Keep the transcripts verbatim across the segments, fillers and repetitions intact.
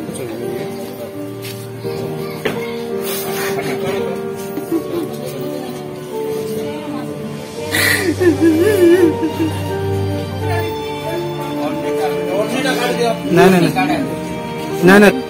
नहीं नहीं नहीं नहीं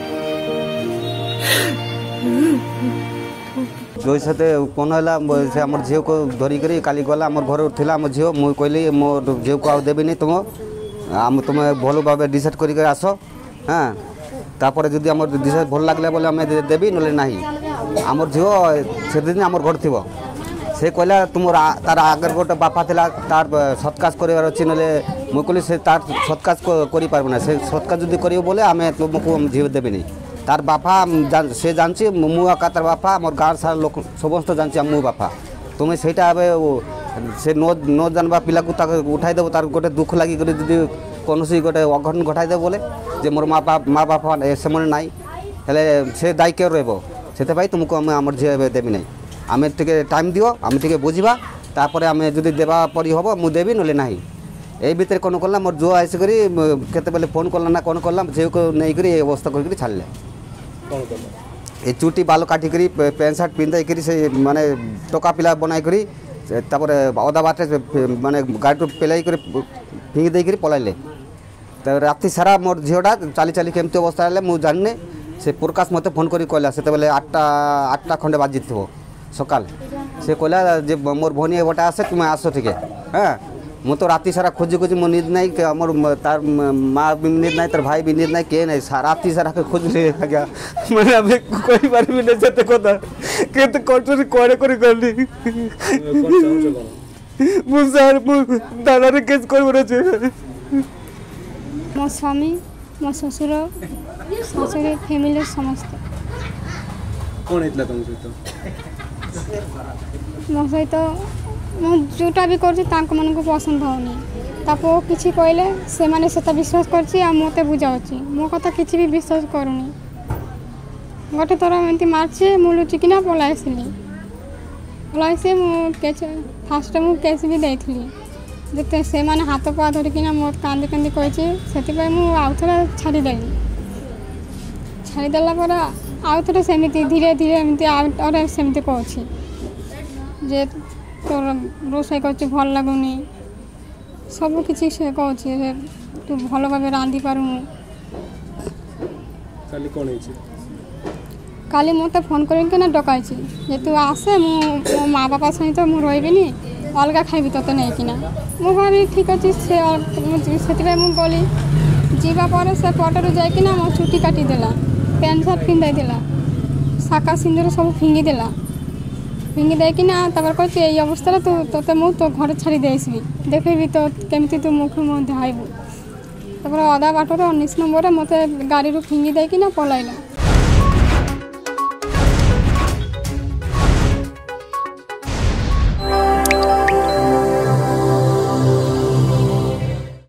जो साथे कौन है से आम झील को धरिक काली गला आम घर था आम झील मुझे कहली मो झील को आ देवी तुम आम तुम भल भाव डिसाइड कर आस हाँ तापर जदि आम डिसाइड भल लगे बोले आम देवी ना ना आम झील से दिन आम घर थी से कहला तुम तार आगर गोटे बापा था तार सत्काश करार अच्छी ना मुझे कहली से तार सत्काश करना से सत्काश जब कर बोले आम तुमको झील देवी तार बापा से जानची मु आका तार बापा मोर गाँव सारा लोक समस्त जानची मो बापा तुम्हें सहीटा से न न जानवा पिला को उठाईदेव तार गोटे दुख लगी कौन गोटे अघटन घटाईदेव बोले जे मोर माँ बाप माँ बापा से मैंने नाई हेले से दायी के रही तुमको आम आम झील देवी ना आम टे टाइम दियो आम टे बुझा तापर आम जदि देवा परी हम मुझे देवी ना ना यही भितर कौन कला मोर जो आसिक केते फोन कला ना कौन कला झील को नहीं ये अवस्था कर छाड़े ये चुटी बाल काटिक पैंट सार्ट पिंधाई से माने टोका पिला बनाई अदा बाटे माने गाड़ी पेलाई फिंगी देकर पलैले तो राति सारा मोर झीलटा चली चली केमती अवस्था है मुझे जानी से प्रकाश मत फोन कर कहला से आठटा आठटा खंडे बाजी थो सकाल से कहला जे मोर भनी गोटे आसे तुम आस टिके हाँ मु तो राति सारा खोजी खोजी मो नींद ना मोर तार माँ भी नींद ना तार भाई भी नींद ना किए ना राति सारा खोजली आज्ञा मैंने अभी कही पारि ना से कथा के कष्ट कड़े कर सर थाना केस कर मो स्वामी मो ससुर ससुर फैमिली समस्त कौन है तुम सहित मो सहित मु जोटा भी कर मन को पसंद होनी तापो किसी कहले से माने से विश्वास करछि आ मते बुझाउछि मो कथा किसी भी विश्वास करूनी गोटे थर एमती मार्चे मु लुचिकिना पलाइसिली पलाइसे मु केच फास्ट मु केस भी देइथिली जते से माने हाथ पा धरिकिना मो कांदी कांदी कहिछि सेति मु आउथरा छाड़ी देली छाड़ी देला पर आउथरा सेमिति धीरे धीरे एमती आउथरा सेमिति कहछि जे तोर रोषे कर भल लगुनि सब किसी से कहे तू भल भाव रांधि पारूँ काली मत फोन करना डकाई जे तू आसे मो माँ बापा सहित मुझे रही अलग खाइबी ते नहीं कि मु भावी ठीक अच्छे से मुझे गली जावापर से पटर जाइना मो चुटी काटिदेला पैंट सार्ट पिंधाईला शाखा सिंदूर सब फिंगीदेला फिंगी देकिना कहे ये अवस्था तू ते मु तो घर छाड़ी देसबी देखेबी तो केमती तू मुख मुँह देखाइबू अदा बाटर उन्नीस नंबर मत गाड़ी फिंगी देकिना पलैला